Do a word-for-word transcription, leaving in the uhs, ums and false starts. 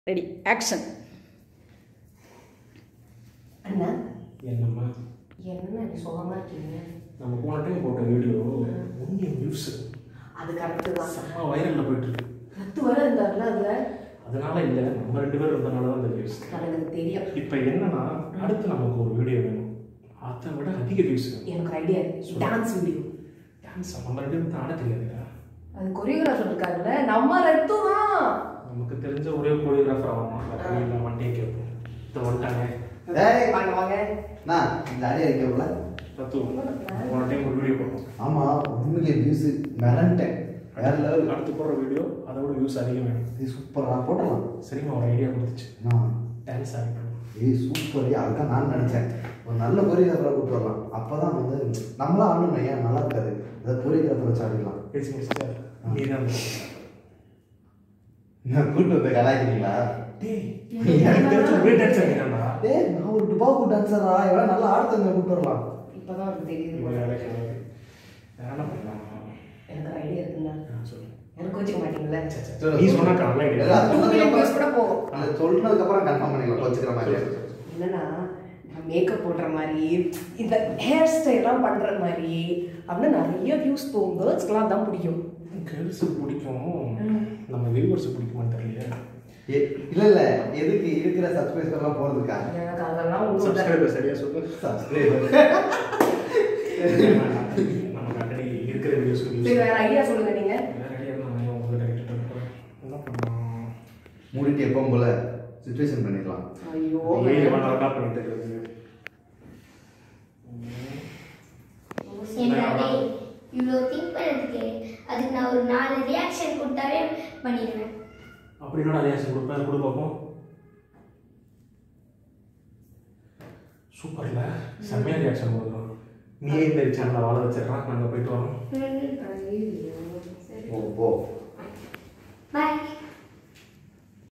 Ready action. அண்ணா என்னம்மா என்ன நீ சுகமாக இருக்கீங்க? நம்ம போன டைம் போட்ட வீடியோ ஒன்லி வியூஸ் அது கரெக்டு தான். செம்ம வைரலில் போயிட்டுருக்கு. பத்து வரை இருந்தாருல அதில். அதனால இல்லை, நம்ம ரெண்டு பேரும் இருந்தனால தான் அந்த வியூஸ். எனக்கு தெரியும். இப்போ என்னன்னா, அடுத்து நமக்கு ஒரு வீடியோ வேணும், அதை விட அதிக வியூஸ். எனக்கு ஐடியா டான்ஸ் வீடியோ. டான்ஸ் நம்ம ரெண்டு பேரும் ஆட தெரியாதுங்க. அது கொரியோகிராஃபர் இருக்காங்கல்ல, நம்ம ரெண்டும் தான். நமக்கு தெரிஞ்ச ஒரே கொரியோகிராஃபர் ஆகணும். இல்லை வண்டியை கேட்போம். இதை வந்துட்டாங்க. டேய் வாங்க வாங்க. நான் இந்த அடி அடிக்கல தத்துவம் போன டைம் ஒரு வீடியோ போட்டோம். ஆமாம், உண்மையிலே வியூஸு மிரண்டேன். வேற லெவல். அடுத்து போடுற வீடியோ அதை விட வியூஸ் அதிகம் வேணும். இது சூப்பராக போட்டலாம். சரிம்மா, ஒரு ஐடியா கொடுத்துச்சு. நான் டான்ஸ் ஆகிட்டோம். ஏய் சூப்பர், அதுதான் நான் நினச்சேன். ஒரு நல்ல கொரியோகிராஃபராக கூப்பிட்டு வரலாம். அப்போ தான் வந்து நம்மளாம் ஆடணும், ஏன் நல்லா இருக்காது. அதை கொரியோகிராஃபர் வச்சு ஆடிக்கலாம். பேசி மிஸ்டர் நீ தான் நான் கூப்பிட்டு வந்து கலாய்க்கிறீங்களா? டேய், எனக்கு தெரிஞ்ச ஒரே டான்ஸர் நீதான்டா. டேய், நான் ஒரு டுபாக்கு டான்ஸரா, எவ்வளோ நல்லா ஆடுறதுங்க கூப்பிட்டு வரலாம். இப்போதான் எனக்கு தெரியுது. என்ன பண்ணலாம்? எனக்கு ஐடியா இருக்குல்ல. சொல்லு. எனக்கு கோச்சிக்க மாட்டீங்களா? நீ சொன்னா நல்ல ஐடியா. கூட போகும். அதை சொன்னதுக்கப்புறம் கன்ஃபார்ம் பண்ணிக்கலாம், வச்சுக்கிற மாதிரி. என்னன்னா, நான் மேக்கப் போடுற மாதிரி, இந்த ஹேர் ஸ்டைலாம் பண்ணுற மாதிரி அப்படின்னு நிறைய வியூஸ் போகும். கேர்ள்ஸ்க்கெலாம் தான் பிடிக்கும். கேர்ள்ஸு பிடிக்கும், நம்ம வியூவர்ஸு பிடிக்குமான்னு தெரியல. இல்லை இல்லை, எதுக்கு இருக்கிற சப்ஸ்கிரைபர்லாம் போகிறதுக்கா? எனக்கு அதெல்லாம் ஒன்றும் சப்ஸ்கிரைபர் சரியா சொல்லு. சப்ஸ்கிரைபர் நமக்கு ஆல்ரெடி இருக்கிற வீடியோஸ். சரி, வேற ஐடியா சொல்லுங்க நீங்க. வேற ஐடியா நான் உங்களுக்கு டைரக்டர் போகிறேன். என்ன பண்ணலாம்? மூடிட்டு எப்பவும் போல சிச்சுவேஷன் பண்ணிடலாம். ஐயோ, ஏய் வேணாம், டாப் பண்ணிட்டு இருக்கிறது. என்னடே இவ்வளோ திங்க் பண்ணதுக்கு அதுக்கு நான் ஒரு நாலு ரியாக்ஷன் கொடுத்தாவே பண்ணிடுவேன். அப்படி என்னடா ரியாக்ஷன் கொடுப்பேன், கொடு பார்ப்போம். சூப்பர்ல, செம்மையா ரியாக்ஷன் கொடுக்குறோம். நீயே இந்த சேனலை வாழ வச்சிடறான், நாங்கள் போயிட்டு வரோம். ஐயோ.